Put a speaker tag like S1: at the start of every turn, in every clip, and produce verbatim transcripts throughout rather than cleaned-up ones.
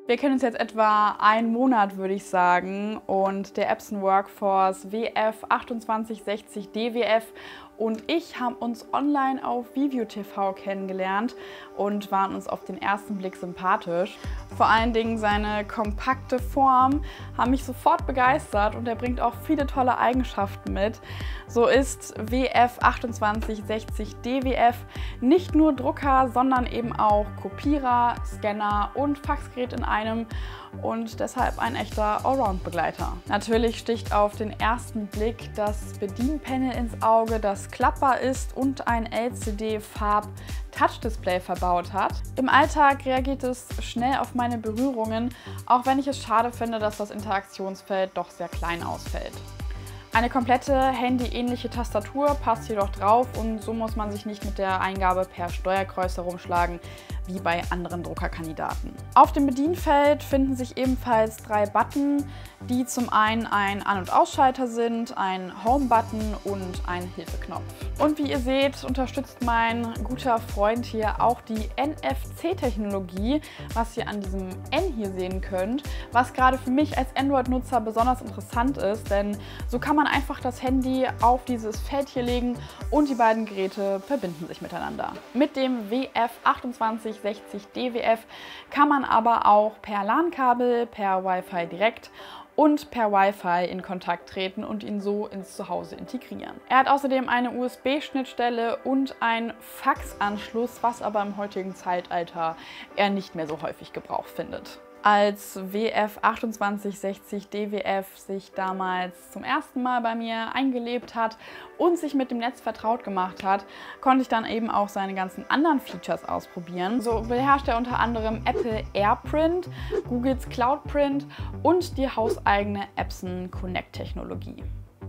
S1: Wir kennen uns jetzt etwa einen Monat, würde ich sagen, und der Epson Workforce W F achtundzwanzig sechzig D W F und ich haben uns online auf Vivio T V kennengelernt und waren uns auf den ersten Blick sympathisch. Vor allen Dingen seine kompakte Form hat mich sofort begeistert und er bringt auch viele tolle Eigenschaften mit. So ist W F achtundzwanzig sechzig D W F nicht nur Drucker, sondern eben auch Kopierer, Scanner und Faxgerät in einem und deshalb ein echter Allround-Begleiter. Natürlich sticht auf den ersten Blick das Bedienpanel ins Auge, das klappbar ist und ein L C D-Farb-Touch-Display verbaut hat. Im Alltag reagiert es schnell auf meine Berührungen, auch wenn ich es schade finde, dass das Interaktionsfeld doch sehr klein ausfällt. Eine komplette handyähnliche Tastatur passt jedoch drauf und so muss man sich nicht mit der Eingabe per Steuerkreuz herumschlagen, wie bei anderen Druckerkandidaten. Auf dem Bedienfeld finden sich ebenfalls drei Button, die zum einen ein An- und Ausschalter sind, ein Home-Button und ein Hilfeknopf. Und wie ihr seht, unterstützt mein guter Freund hier auch die N F C-Technologie, was ihr an diesem N hier sehen könnt, was gerade für mich als Android-Nutzer besonders interessant ist, denn so kann man einfach das Handy auf dieses Feld hier legen und die beiden Geräte verbinden sich miteinander. Mit dem W F achtundzwanzig sechzig D W F kann man aber auch per LAN-Kabel, per Wi-Fi direkt und per Wi-Fi in Kontakt treten und ihn so ins Zuhause integrieren. Er hat außerdem eine U S B-Schnittstelle und einen Faxanschluss, was aber im heutigen Zeitalter eher nicht mehr so häufig Gebrauch findet. Als W F achtundzwanzig sechzig D W F sich damals zum ersten Mal bei mir eingelebt hat und sich mit dem Netz vertraut gemacht hat, konnte ich dann eben auch seine ganzen anderen Features ausprobieren. So beherrscht er unter anderem Apple AirPrint, Googles CloudPrint und die hauseigene Epson Connect-Technologie.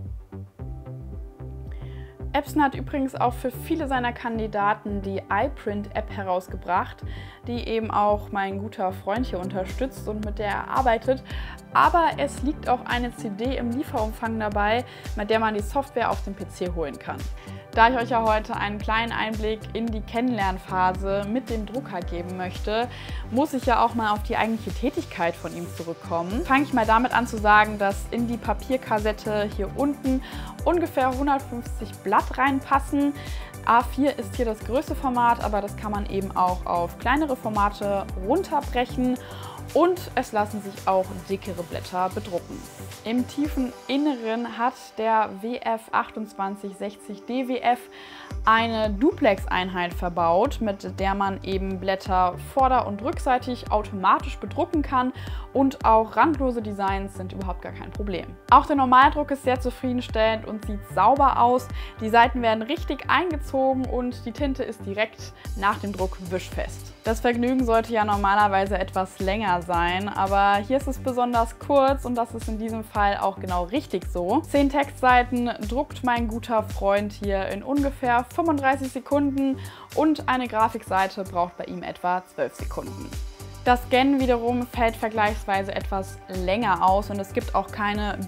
S1: Epson hat übrigens auch für viele seiner Kandidaten die iPrint-App herausgebracht, die eben auch mein guter Freund hier unterstützt und mit der er arbeitet. Aber es liegt auch eine C D im Lieferumfang dabei, mit der man die Software auf dem P C holen kann. Da ich euch ja heute einen kleinen Einblick in die Kennenlernphase mit dem Drucker geben möchte, muss ich ja auch mal auf die eigentliche Tätigkeit von ihm zurückkommen. Fange ich mal damit an zu sagen, dass in die Papierkassette hier unten ungefähr hundertfünfzig Blatt reinpassen. A vier ist hier das größte Format, aber das kann man eben auch auf kleinere Formate runterbrechen. Und es lassen sich auch dickere Blätter bedrucken. Im tiefen Inneren hat der W F achtundzwanzig sechzig D W F eine Duplex-Einheit verbaut, mit der man eben Blätter vorder- und rückseitig automatisch bedrucken kann und auch randlose Designs sind überhaupt gar kein Problem. Auch der Normaldruck ist sehr zufriedenstellend und sieht sauber aus. Die Seiten werden richtig eingezogen und die Tinte ist direkt nach dem Druck wischfest. Das Vergnügen sollte ja normalerweise etwas länger sein, aber hier ist es besonders kurz und das ist in diesem Fall auch genau richtig so. Zehn Textseiten druckt mein guter Freund hier in ungefähr fünfunddreißig Sekunden und eine Grafikseite braucht bei ihm etwa zwölf Sekunden. Das Scannen wiederum fällt vergleichsweise etwas länger aus und es gibt auch keine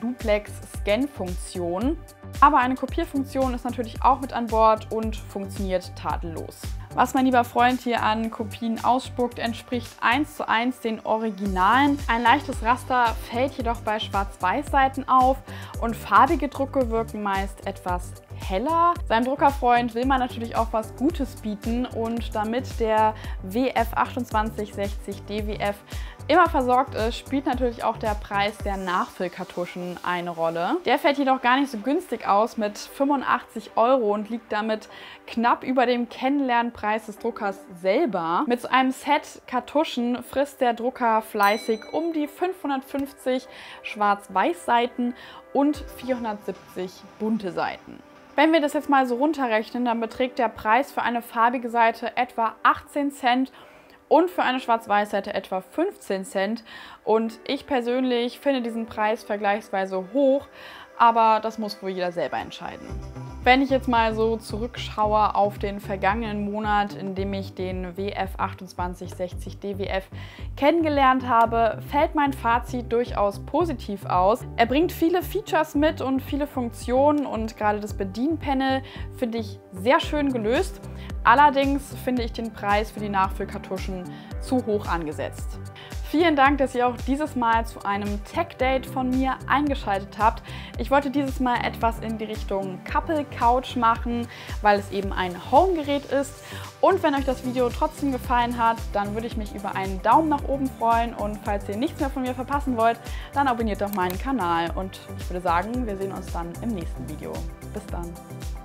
S1: Duplex-Scan-Funktion. Aber eine Kopierfunktion ist natürlich auch mit an Bord und funktioniert tadellos. Was mein lieber Freund hier an Kopien ausspuckt, entspricht eins zu eins den Originalen. Ein leichtes Raster fällt jedoch bei Schwarz-Weiß-Seiten auf und farbige Drucke wirken meist etwas heller. Seinem Druckerfreund will man natürlich auch was Gutes bieten und damit der W F achtundzwanzig sechzig D W F immer versorgt ist, spielt natürlich auch der Preis der Nachfüllkartuschen eine Rolle. Der fällt jedoch gar nicht so günstig aus mit fünfundachtzig Euro und liegt damit knapp über dem Kennenlernpreis des Druckers selber. Mit so einem Set Kartuschen frisst der Drucker fleißig um die fünfhundertfünfzig Schwarz-Weiß-Seiten und vierhundertsiebzig bunte Seiten. Wenn wir das jetzt mal so runterrechnen, dann beträgt der Preis für eine farbige Seite etwa achtzehn Cent und für eine Schwarz-Weiß-Seite etwa fünfzehn Cent. Und ich persönlich finde diesen Preis vergleichsweise hoch, aber das muss wohl jeder selber entscheiden. Wenn ich jetzt mal so zurückschaue auf den vergangenen Monat, in dem ich den W F achtundzwanzig sechzig D W F kennengelernt habe, fällt mein Fazit durchaus positiv aus. Er bringt viele Features mit und viele Funktionen und gerade das Bedienpanel finde ich sehr schön gelöst. Allerdings finde ich den Preis für die Nachfüllkartuschen zu hoch angesetzt. Vielen Dank, dass ihr auch dieses Mal zu einem Tech-Date von mir eingeschaltet habt. Ich wollte dieses Mal etwas in die Richtung Couple Couch machen, weil es eben ein Home-Gerät ist. Und wenn euch das Video trotzdem gefallen hat, dann würde ich mich über einen Daumen nach oben freuen. Und falls ihr nichts mehr von mir verpassen wollt, dann abonniert doch meinen Kanal. Und ich würde sagen, wir sehen uns dann im nächsten Video. Bis dann.